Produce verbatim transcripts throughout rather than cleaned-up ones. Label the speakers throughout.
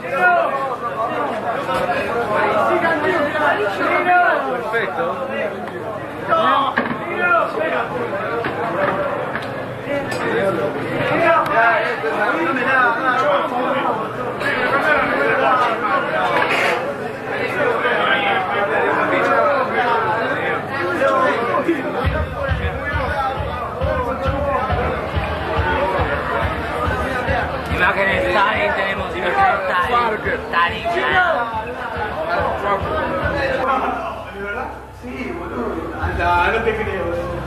Speaker 1: Perfecto.
Speaker 2: Imágenes Tari, tenemos imágenes Tari. Tari,
Speaker 3: Sí, boludo. No, no te creo, boludo.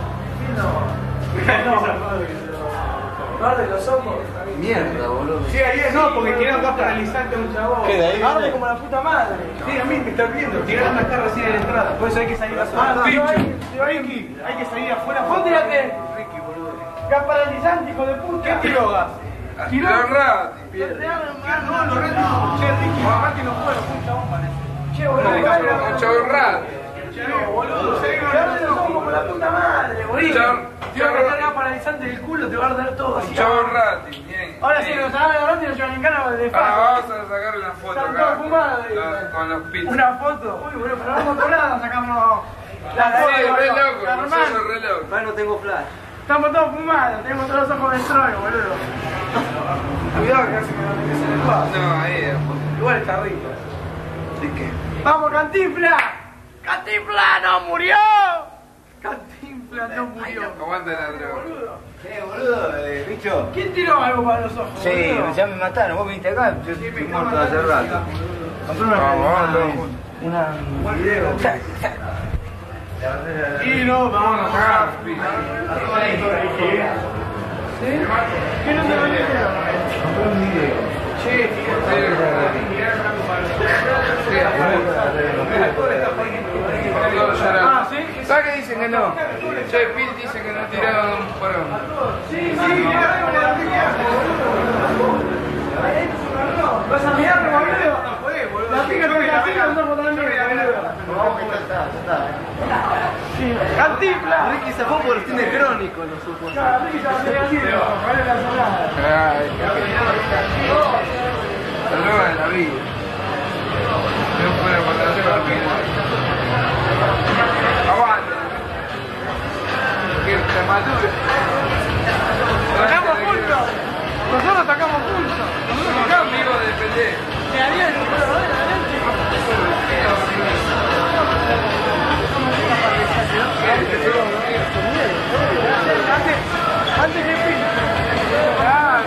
Speaker 3: No. Arde los ojos.
Speaker 1: Mierda, boludo.
Speaker 3: Sí, ahí es, no, porque tiene acá paralizante a un chabón.
Speaker 1: ¿Qué de ahí?
Speaker 3: Arde como la puta madre. Sí, a mí me estás viendo. Tiraron acá recién en la entrada. Por eso hay que salir afuera.
Speaker 1: Ah,
Speaker 3: Pincho.
Speaker 1: no,
Speaker 3: Ricky, hay que salir afuera.
Speaker 4: ¿Vos tiraste?
Speaker 3: Ricky, boludo.
Speaker 4: Gas paralizante, hijo de puta.
Speaker 3: ¿Qué tiró gas?
Speaker 1: Tiró Rati.
Speaker 3: No, lo reto. Che, Ricky, bajate y no puedo. Un chabón parece.
Speaker 4: Che, boludo.
Speaker 1: Un chavo Rati.
Speaker 3: No, boludo.
Speaker 4: Te arde los ojos como la puta madre, boludo. Tira que está gas paralizante del culo, te va a arder todo.
Speaker 1: Un chavo Rati. Bien.
Speaker 4: Ahora sí, nos sacan agarrando y nos llevan en cara de
Speaker 1: Ahora
Speaker 4: fácil.
Speaker 1: vamos a sacar una foto
Speaker 4: Están todos
Speaker 1: acá.
Speaker 4: fumados.
Speaker 1: Con- Con los pizzas.
Speaker 4: Una foto. Uy, boludo, pero vamos por nada, sacamos la
Speaker 1: Sí,
Speaker 4: foto.
Speaker 1: re loco,
Speaker 4: Normal.
Speaker 1: nosotros re locos.
Speaker 2: no tengo flash.
Speaker 4: Estamos todos fumados, tenemos todos los ojos del trono, boludo.
Speaker 3: Cuidado que casi me lo metes en el vaso.
Speaker 1: No, ahí es.
Speaker 3: Igual está rico.
Speaker 1: ¿De qué?
Speaker 4: ¡Vamos, Cantinfla! ¡Cantinfla no murió! Cantinfla no murió.
Speaker 1: Aguanta la droga.
Speaker 2: Eh, boludo, eh, bicho.
Speaker 4: ¿Quién tiró algo para los ojos?
Speaker 2: Sí,
Speaker 4: boludo?
Speaker 2: ya me mataron. Vos viniste acá, yo
Speaker 3: Sí, me
Speaker 2: estoy
Speaker 3: cago en
Speaker 2: muerto
Speaker 3: la
Speaker 2: hace
Speaker 3: vida,
Speaker 2: rato.
Speaker 3: boludo.
Speaker 4: Compré una.
Speaker 1: Vamos, vamos.
Speaker 4: Una.
Speaker 3: Buen video.
Speaker 4: Y no, vamos a cagar.
Speaker 3: ¿Sí?
Speaker 4: ¿Qué no te lo digo?
Speaker 2: Compré un video.
Speaker 3: Che,
Speaker 4: Ah, ¿sí?
Speaker 1: ¿Sabes qué dicen que no? Che, Pil dice que no tiraron porón.
Speaker 4: Sí, sí, ¿vas a mirarme, boludo? La pica con la pica, no por también, boludo. Sí, Cantinfla.
Speaker 2: Ricky se fue por el cine crónico, no supo.
Speaker 4: Claro, Ricky se va a hacer así, ¿cuál es la sonada?
Speaker 1: Ay, la droga de la vida. No fuera para atrás para el final. Aguanta. Que te madure.
Speaker 4: ¡Tocamos juntos! Nosotros tocamos juntos. Nosotros
Speaker 1: Somos
Speaker 4: tocamos.
Speaker 1: amigos de pendejo.
Speaker 4: De adentro, pero de Antes, antes que pinte. Claro.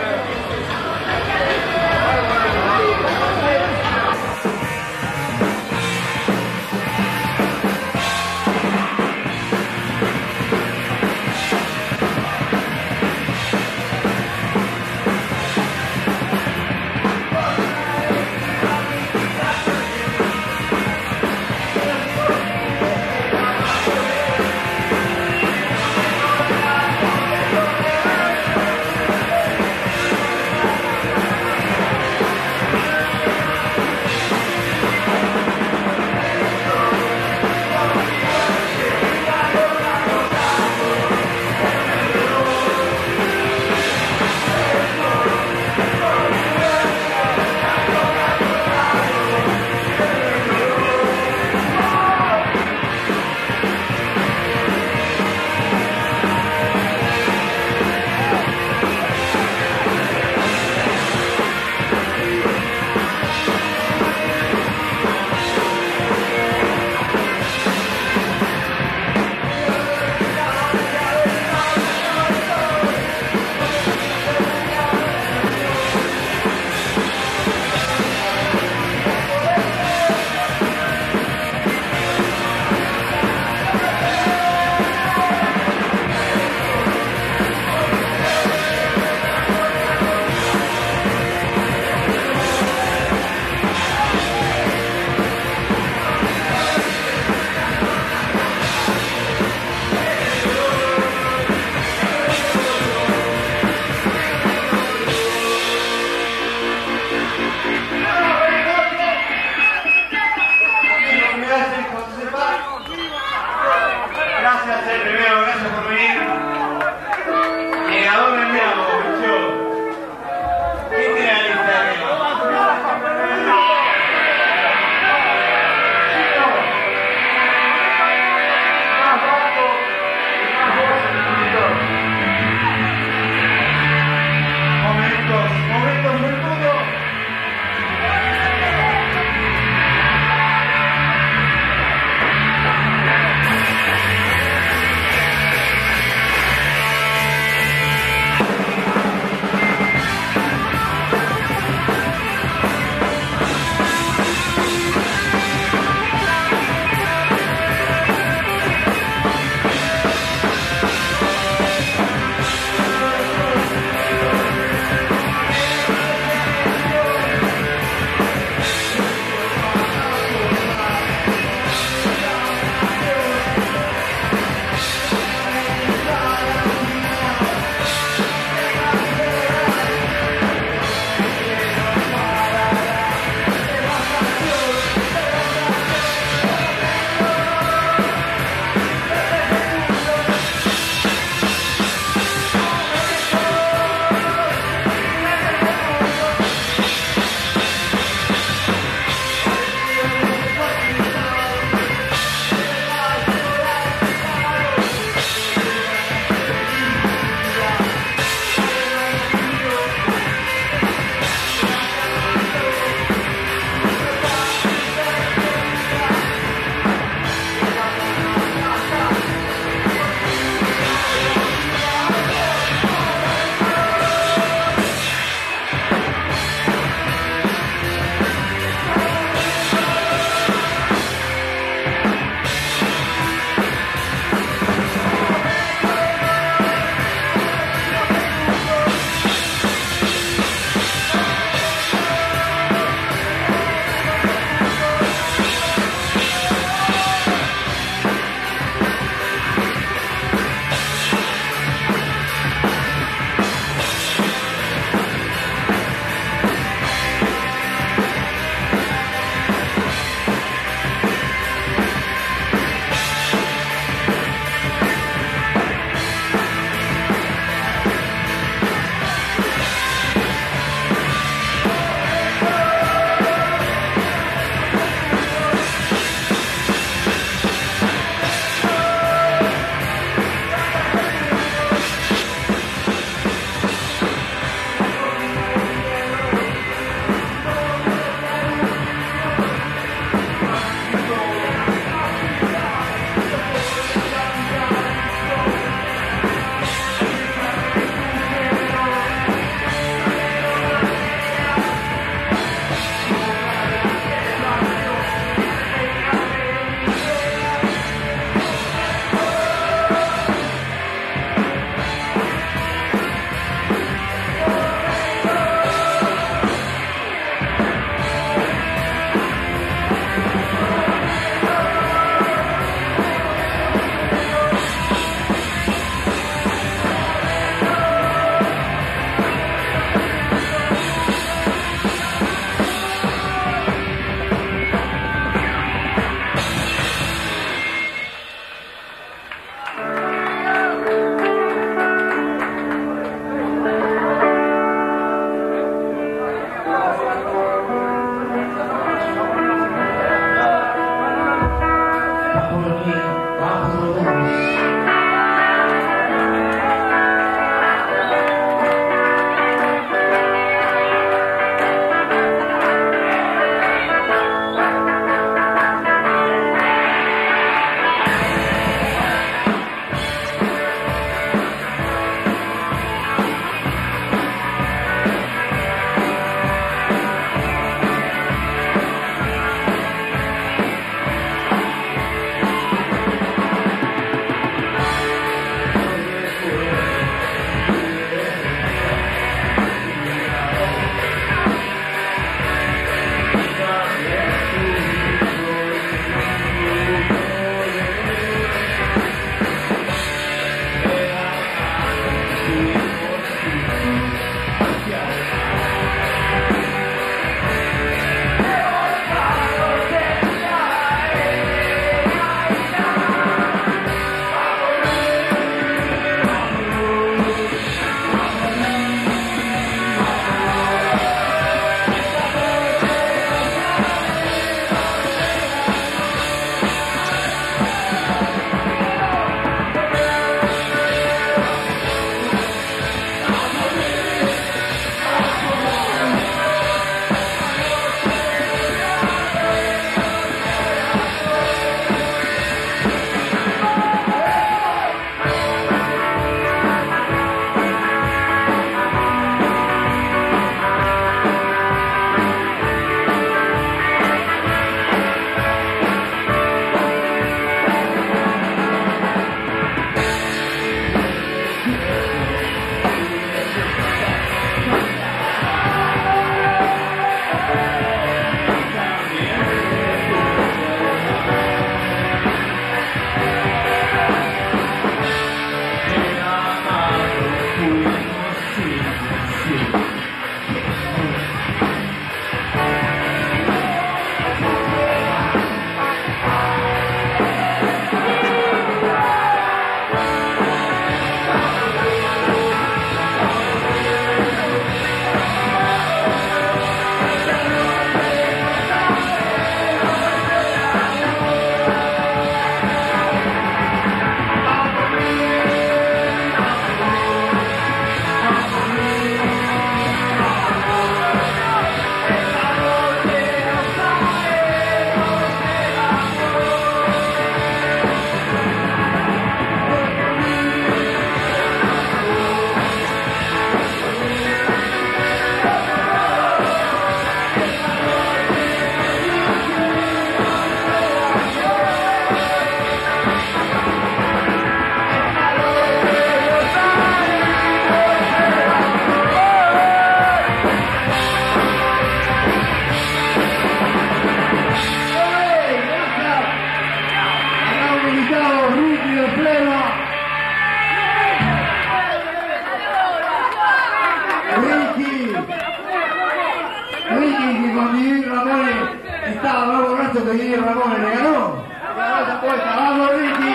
Speaker 5: Ricky, que con Diego Ramón estaba más borracho que Diego Ramón, le ganó. Le ganó esa apuesta. ¡Vamos, Ricky!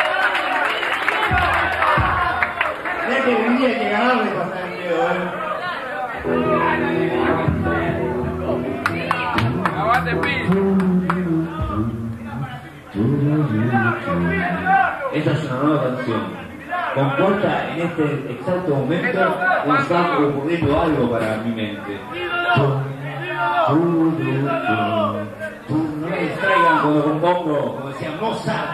Speaker 5: Es que tenía que ganarle pasar el miedo, ¿eh?
Speaker 1: Aguante, Pi.
Speaker 6: Esta es una nueva canción. Comporta en este exacto momento un está ocurriendo algo para mi mente. No me distraigan cuando compongo, como decía Mozart.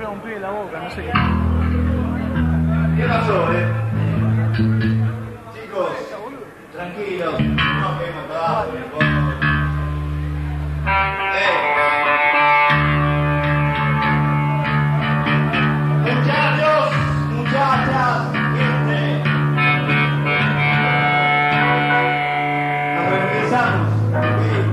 Speaker 3: a un pibe en la boca, no sé qué.
Speaker 5: ¿Qué pasó, eh? Chicos, tranquilos, no quedemos todos en el fondo. ¡Eh! Muchachos, muchachas, gente. Nos regresamos, ¿sí?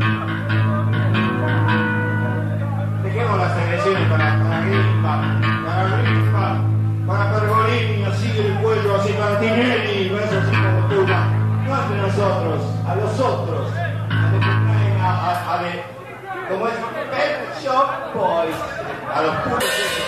Speaker 5: Dejemos las agresiones para, para Grimpa, para Grimpa, para Pergolini, así el cuello, así para Tinelli, no es así como puta. No entre nosotros, a los otros, a los que traen a, a, a de, como es Pet Shop Boys, a los puros esos.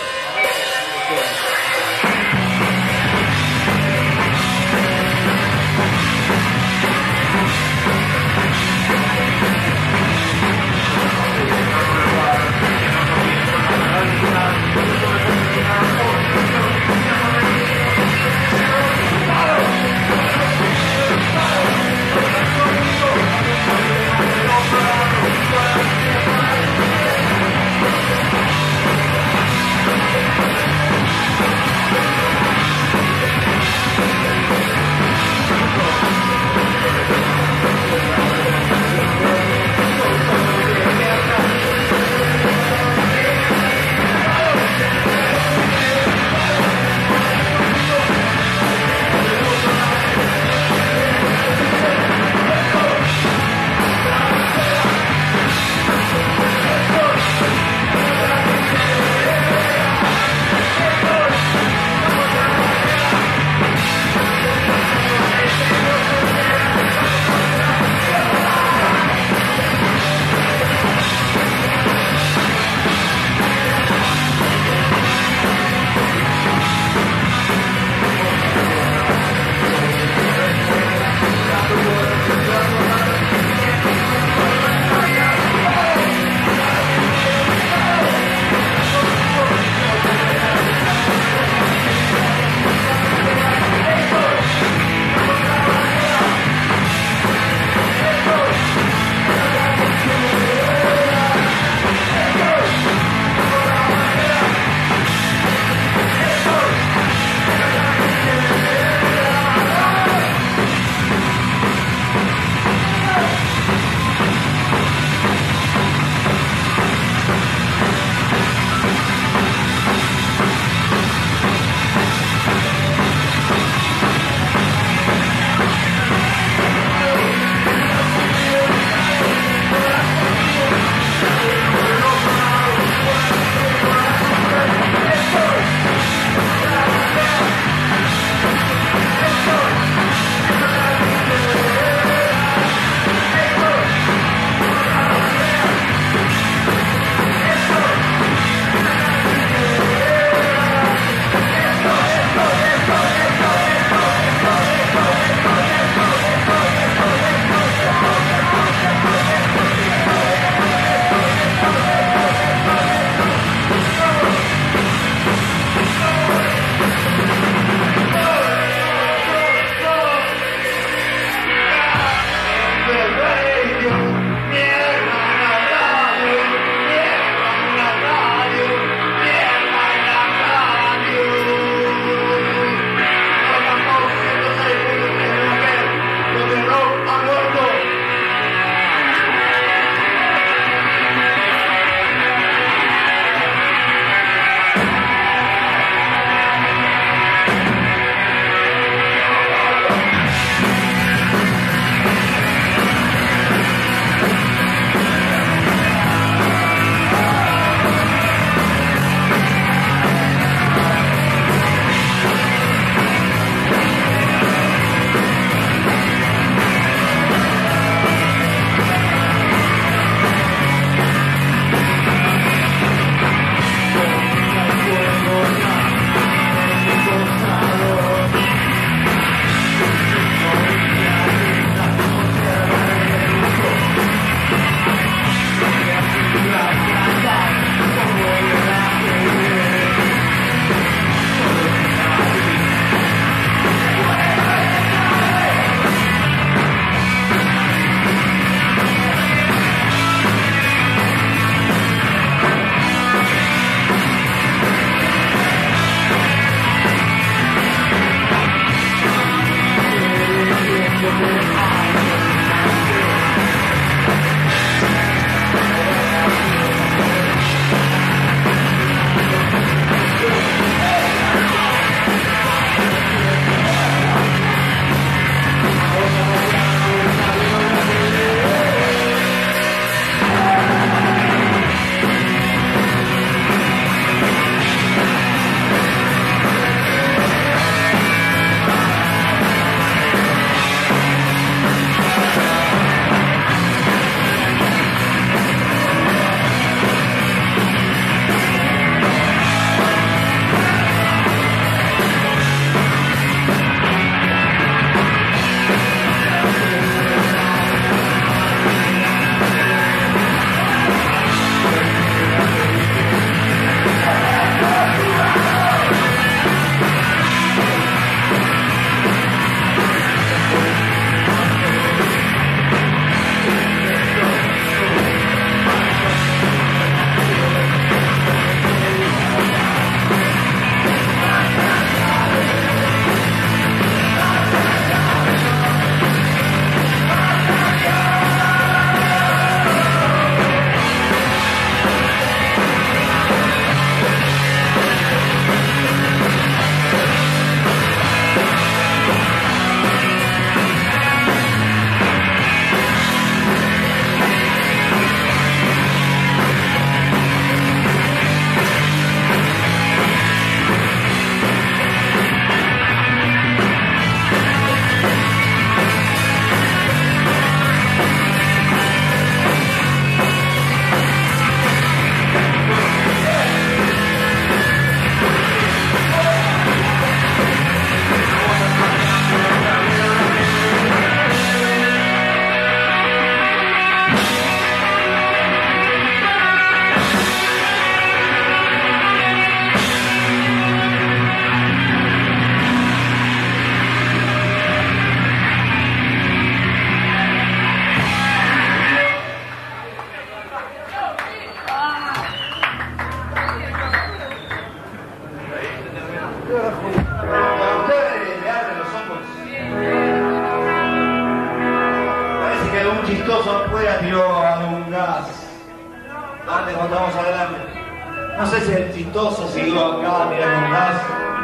Speaker 5: chistoso afuera tiró algún gas. Antes cuando estábamos adelante. No sé si el chistoso siguió acá tirando un gas.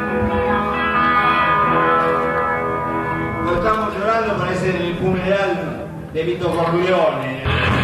Speaker 5: Cuando estábamos llorando parece el funeral de Vito Corleone.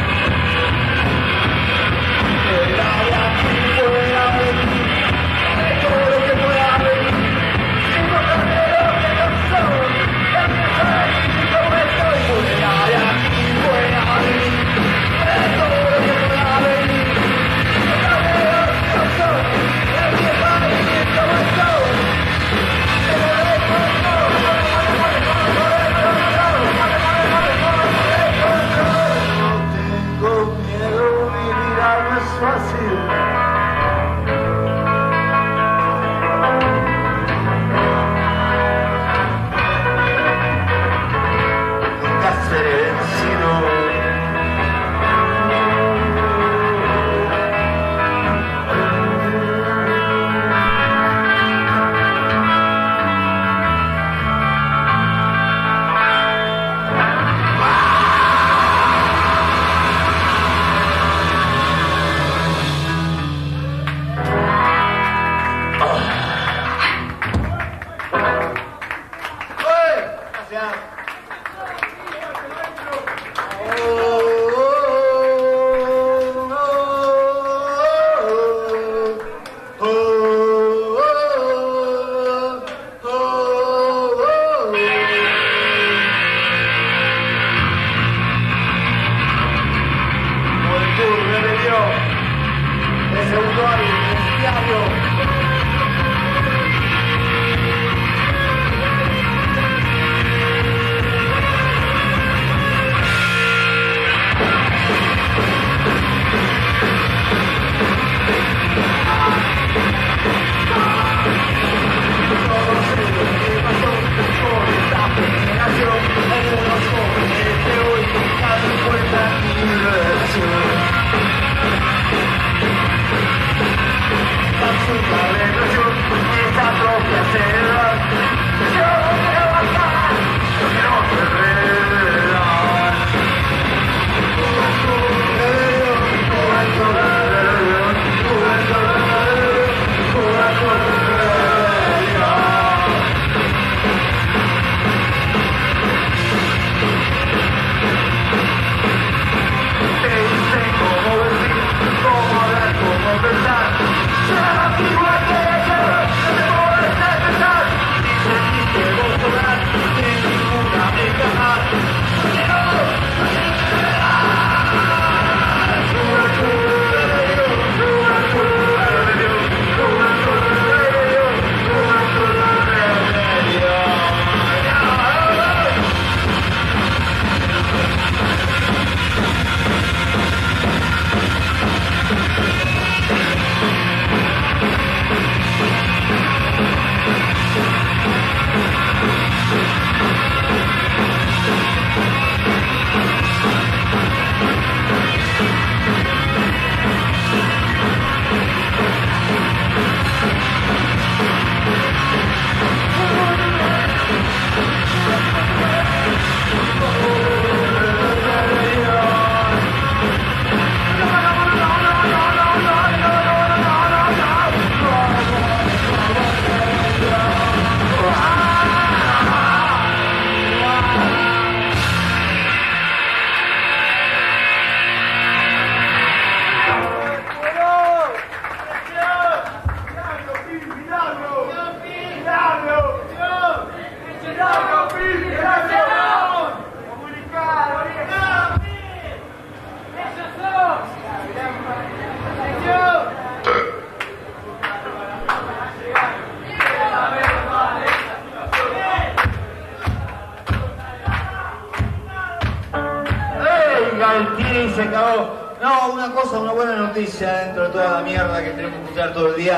Speaker 5: Se acabó. No, una cosa, una buena noticia dentro de toda la mierda que tenemos que escuchar todo el día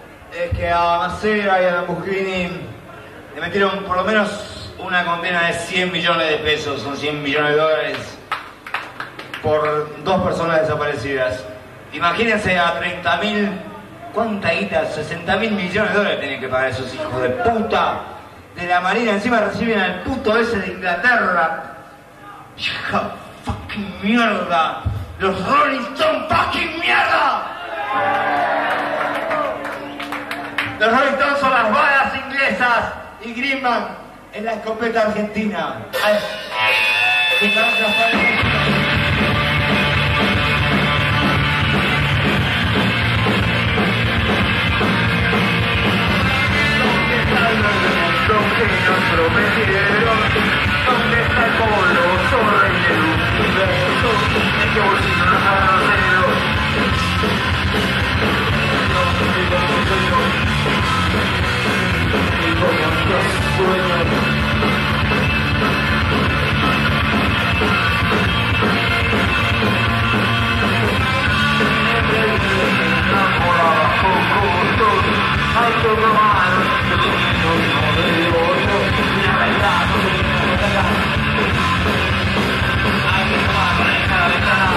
Speaker 5: es que a Macera y a Lamborghini le metieron por lo menos una condena de cien millones de pesos, son cien millones de dólares por dos personas desaparecidas. Imagínense a treinta mil, ¿cuánta guita? sesenta mil millones de dólares tienen que pagar esos hijos de puta de la Marina. Encima reciben al puto ese de Inglaterra. Fuck. fucking mierda. Los Rolling Stones fucking mierda. Los Rolling Stones son las balas inglesas y Greenman es la escopeta argentina. Ay, ¿qué carajo fue?
Speaker 1: ¿Dónde nos prometieron? ¿Dónde está el polo sobre el universo? ¿En qué bolsillo nos agarreros? No digo sueño, digo muchos sueños. Hay que tomar no digo yo, la verdad, no se me acá. Hay que tomar para dejar la ventana.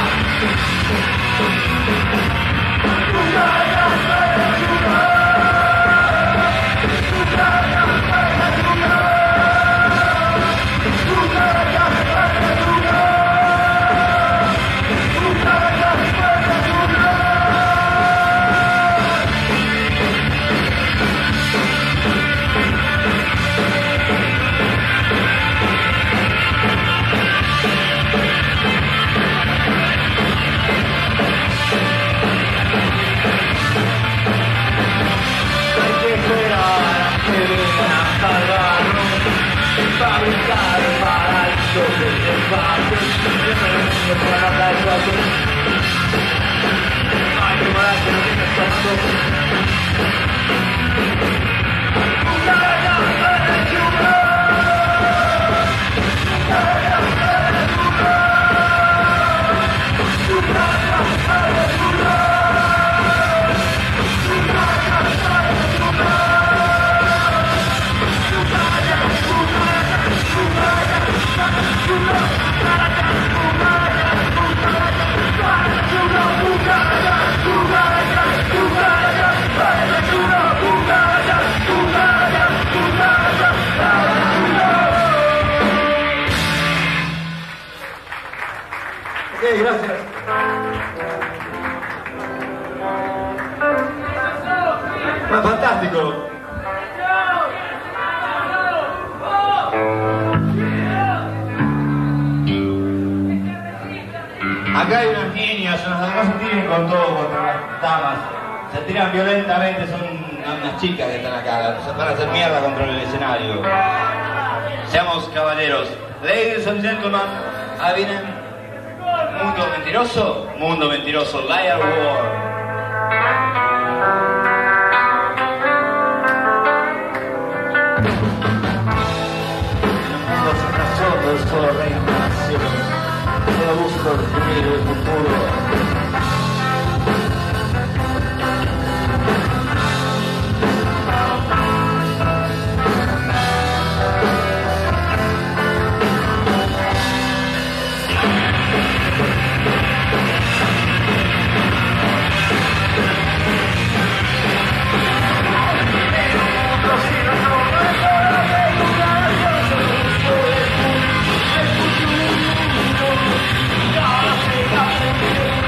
Speaker 5: Ok, gracias. Ah, fantástico. Acá hay unas niñas, unas damas se tiran con todo contra las damas. Se tiran violentamente, son unas chicas que están acá. Se van a hacer mierda contra el escenario. Seamos caballeros. Ladies and gentlemen, Avinen. Mundo mentiroso, mundo mentiroso, liar war.
Speaker 1: Los cachorros solo reencarnaciones, solo busco el el futuro.
Speaker 7: Thank you.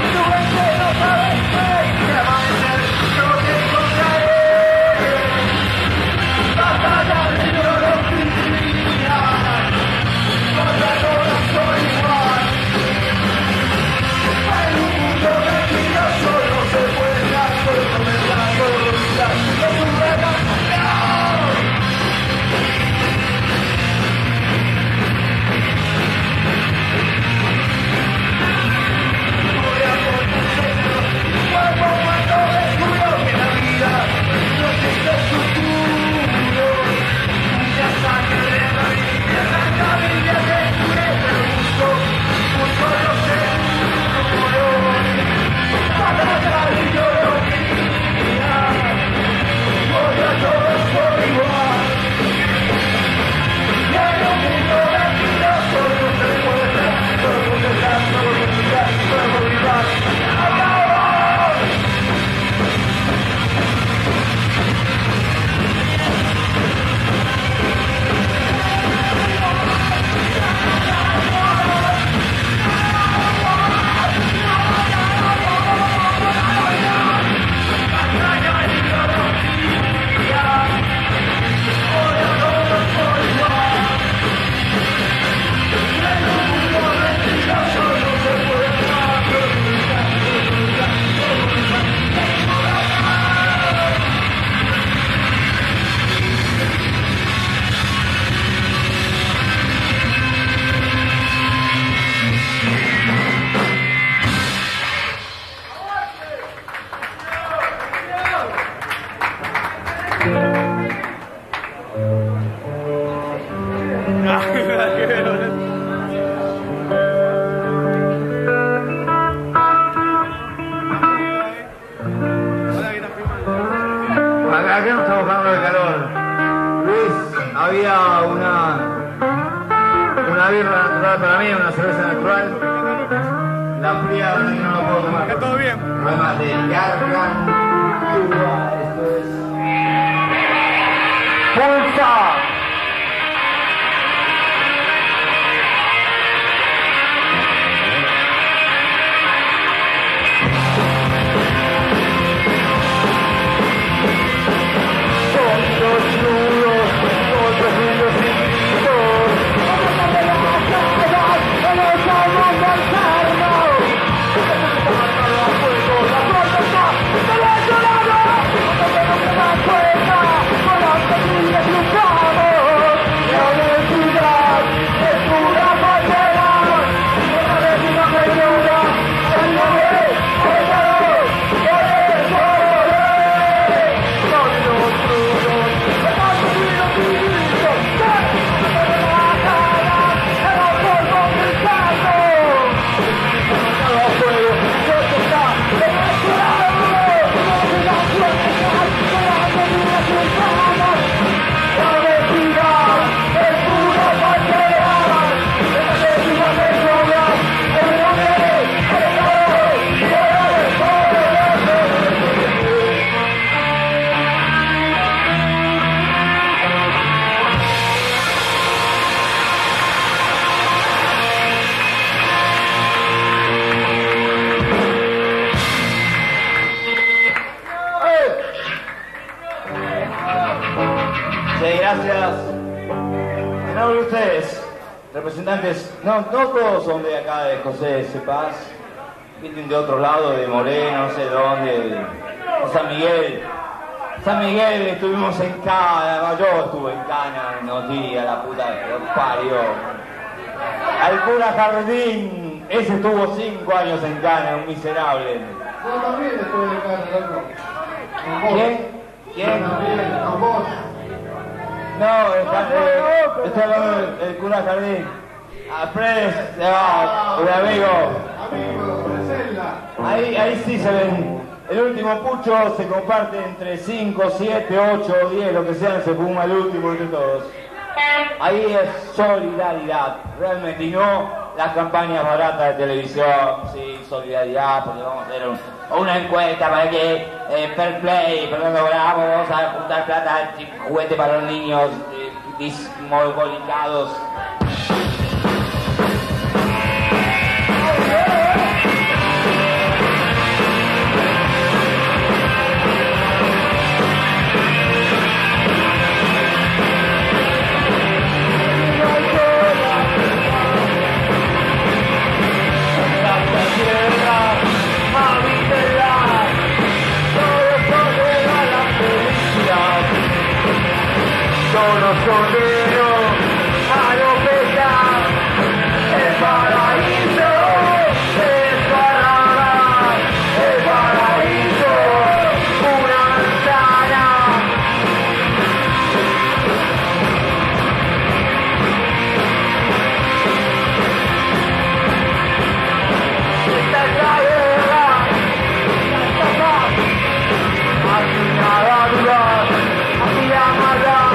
Speaker 7: había una, una birra natural para mí, una cerveza natural. La fría no lo puedo tomar.
Speaker 4: Está todo bien.
Speaker 7: Además de Gargantúa, esto es... ¡Pulsa! Representantes, no, no todos son de acá de José C. Paz, vienen de otro lado, de Moreno, no sé dónde, de, de San Miguel. San Miguel estuvimos en Cana, yo estuve en Cana, no tía, la puta que lo parió. Al cura Jardín, ese estuvo cinco años en Cana, un miserable.
Speaker 5: Yo también estuve en Cana, loco.
Speaker 7: ¿Quién? ¿Quién?
Speaker 5: Con vos.
Speaker 7: No, el jardín, estoy hablando del, del cura Jardín. A Pres, ah, un amigo.
Speaker 5: Amigo, Presella.
Speaker 7: Ahí, ahí sí se ven. El último pucho se comparte entre cinco, siete, ocho o diez, lo que sean, se fuma el último entre todos. Ahí es solidaridad, realmente, y no las campañas baratas de televisión. Sí, solidaridad, porque vamos a hacer un, una encuesta para que eh, Fair Play, Fernando Bravo, vamos a juntar plata, juguete para los niños eh, dismogolicados.
Speaker 1: Solo solero a lo pesar, el paraíso se desgarrará, el paraíso, una manzana. Esta es la guerra, esta es la paz, así nada dudas, así la maldad.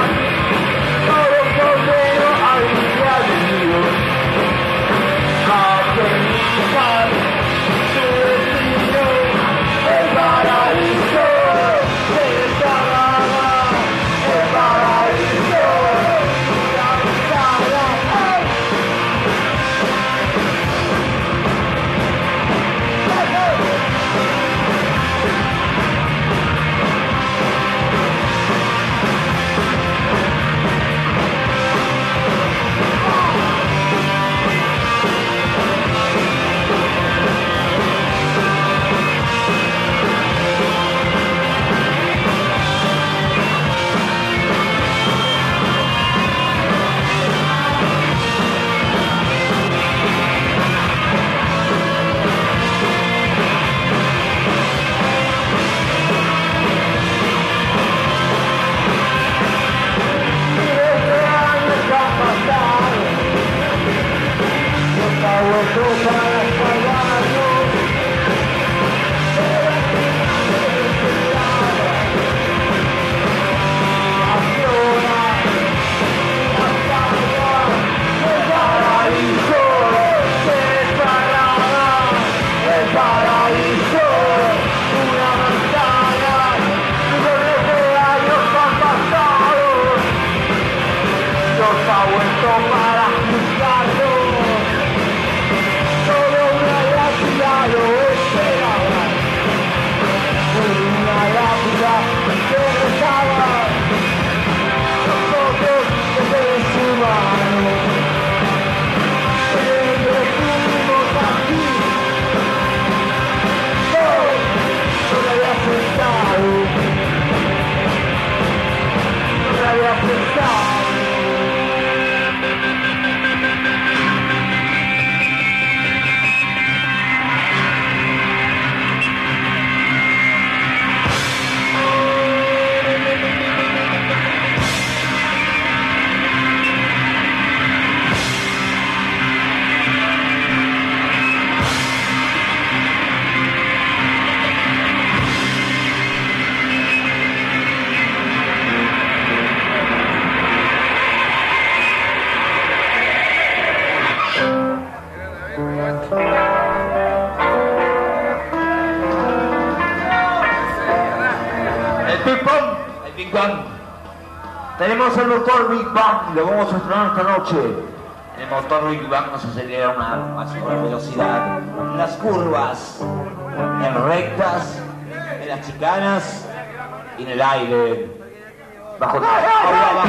Speaker 7: El Big Bang, el Big Bang. Tenemos el motor Big Bang, lo vamos a estrenar esta noche. El motor Big Bang nos acelera a una máxima velocidad en las curvas, en rectas, en las chicanas y en el aire. Bajo agua abajo.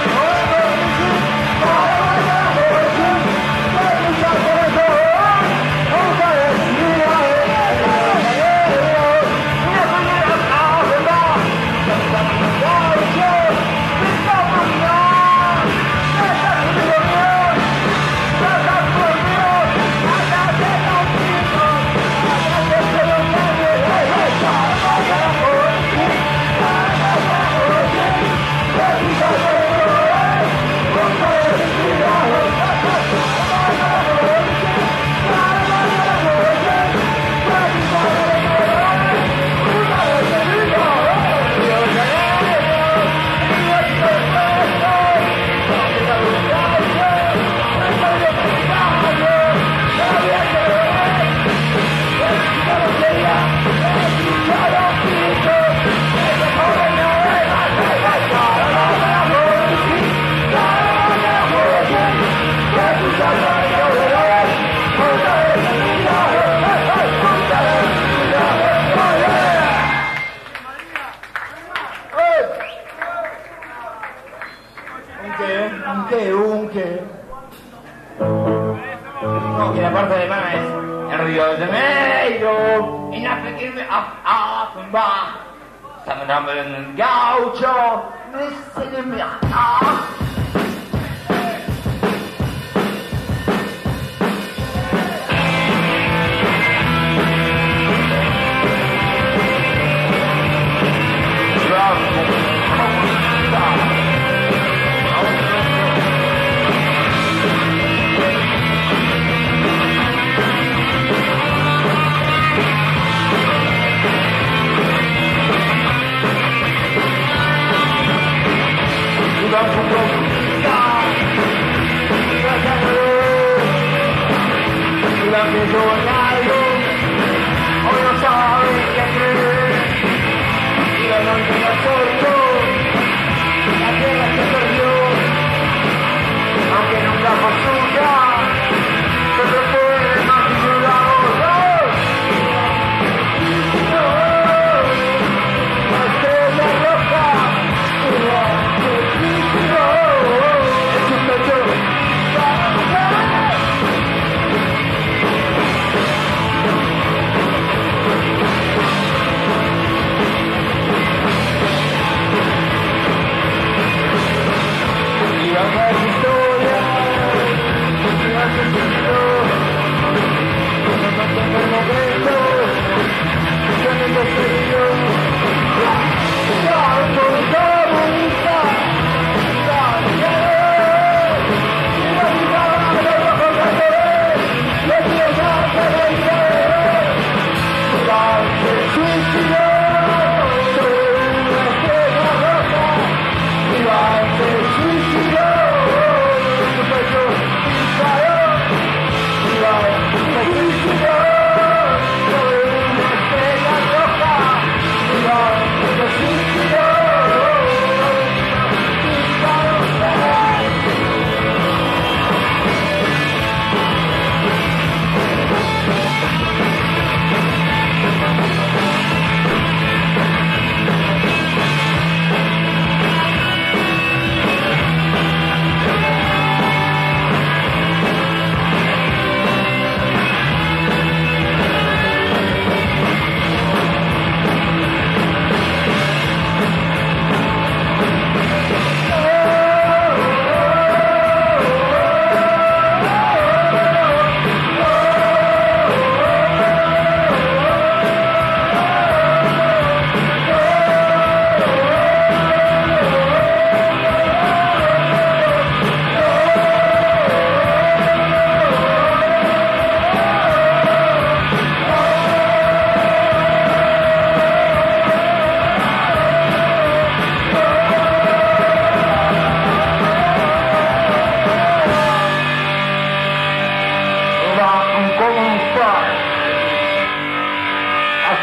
Speaker 7: No, que la parte alemana es en Río de Janeiro, en África, Offenbach, estamos en el gaucho, me se le me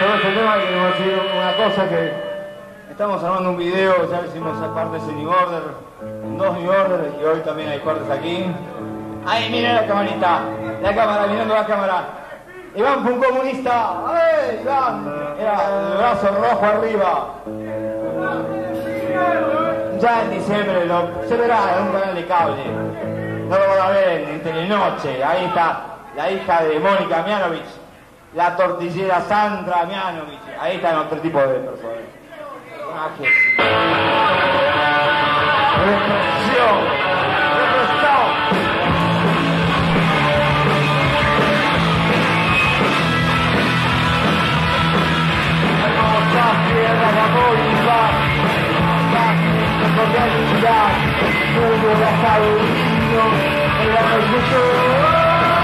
Speaker 7: sobre este tema queremos decir una cosa, que estamos armando un video, ya hicimos aparte ese New Order, dos New Order, y hoy también hay cortes aquí. Ahí, miren la camarita, la cámara, mirando la cámara. Iván fue un comunista, ¡ay, Iván! Era el brazo rojo arriba. Ya en diciembre lo, se verá en un canal de cable. No lo van a ver en, en Telenoche. Ahí está la hija de Mónica Mianovich, la tortillera Sandra Mianovich. Ahí están otro tipo de personas. Ah, que sí. Represión. Represión. Tierra católica, la cordialidad, todo basado en niño, en la revolución.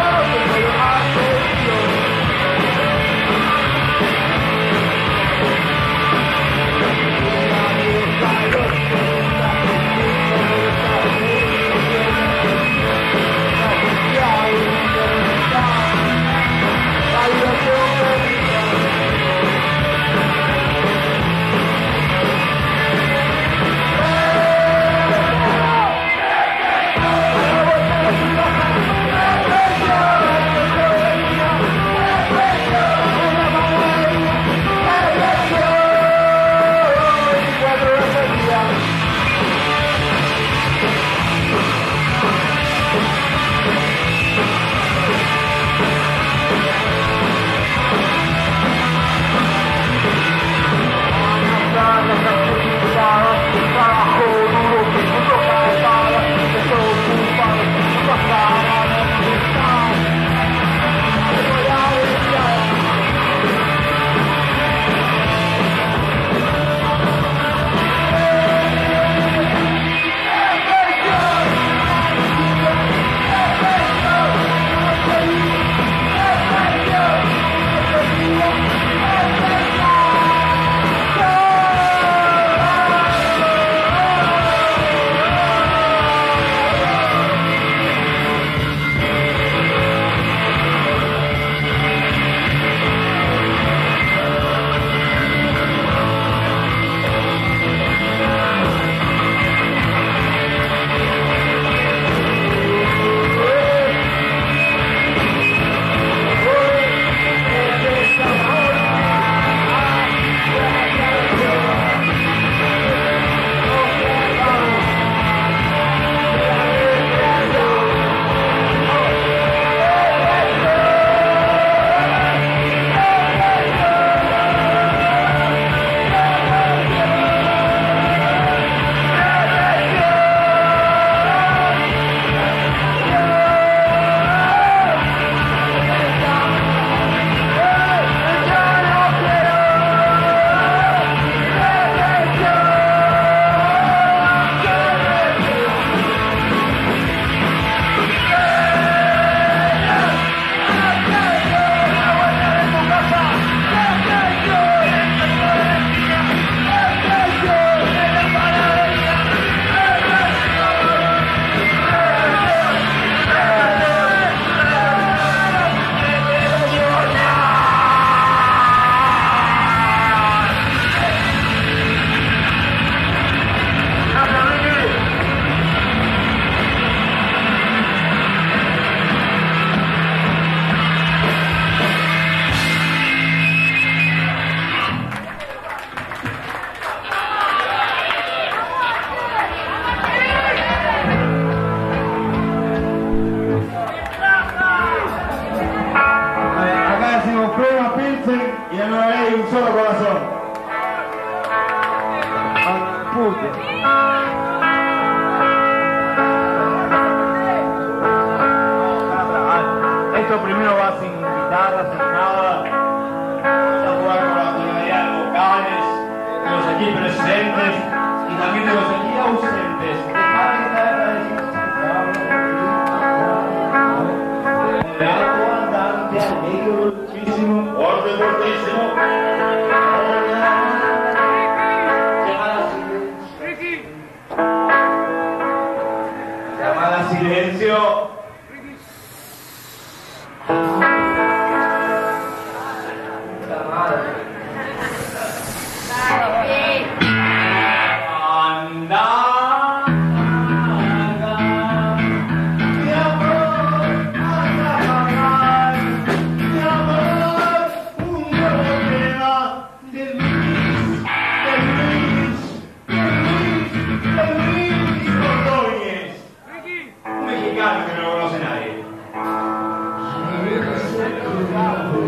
Speaker 7: Silencio.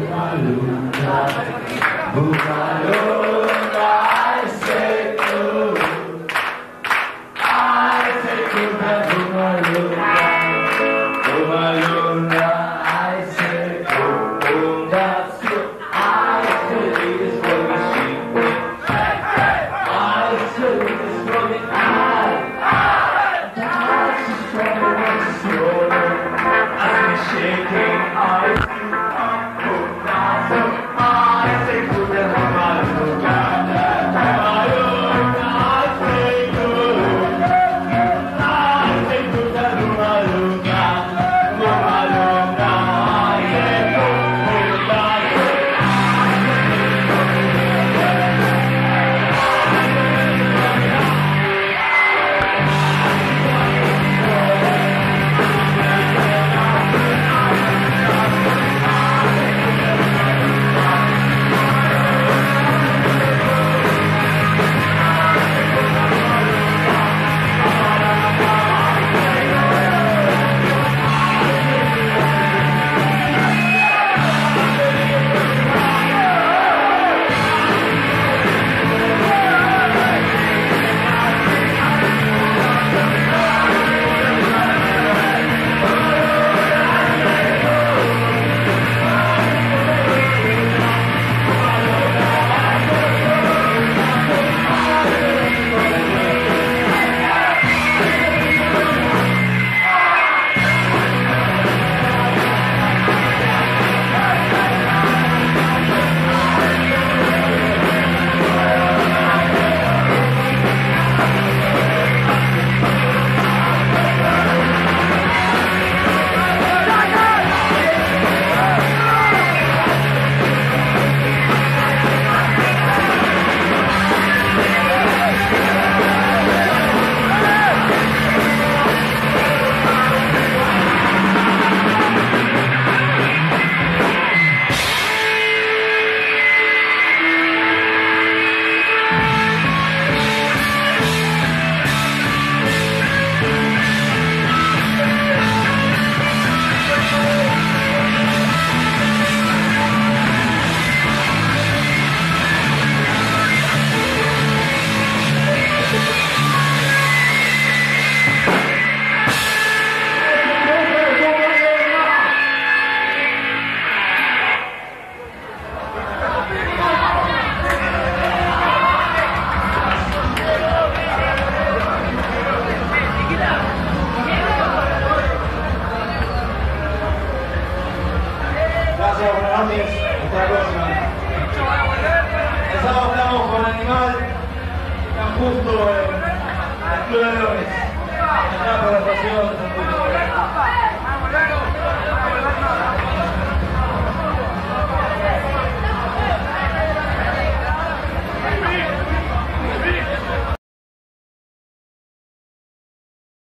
Speaker 7: Justo en el Club de Leones, acá por la estación